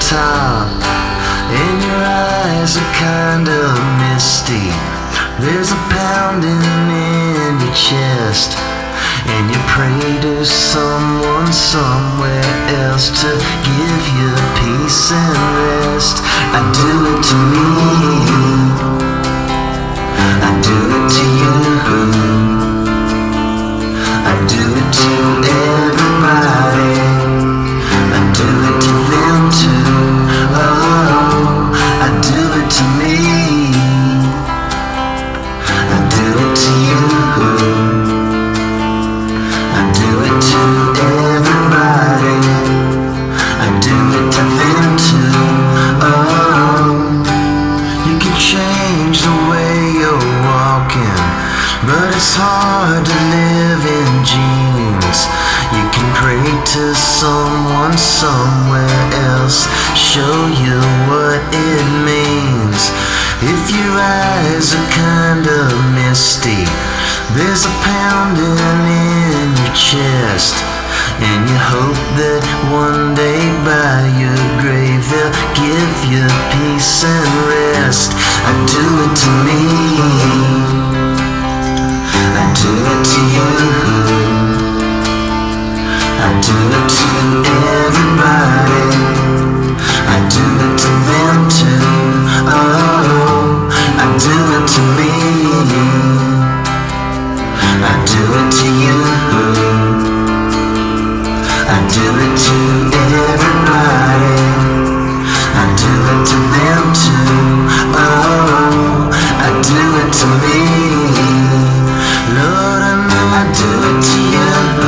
top, and your eyes are kinda misty. There's a pounding in your chest, and you pray to someone somewhere else to give you peace and rest. I do it to me, I do it to you, I do it to everybody, I do it to them too. Oh, I do it to me, I do it to you, I do it to everybody, I do it to them too. Oh, you can change the way you're walking, but it's hard to live in jeans. You can pray to someone somewhere else, show you what it means. If your eyes are kinda misty, there's a pounding in your chest, and you hope that one day by your grave they'll give you peace and rest. I do it to me, I do it to you, I do it to everybody, I do it to them too. Oh, I do it to me, I do it to you, I do it to everybody, I do it to them too. Oh, I do it to me, Lord, I know I do it to you.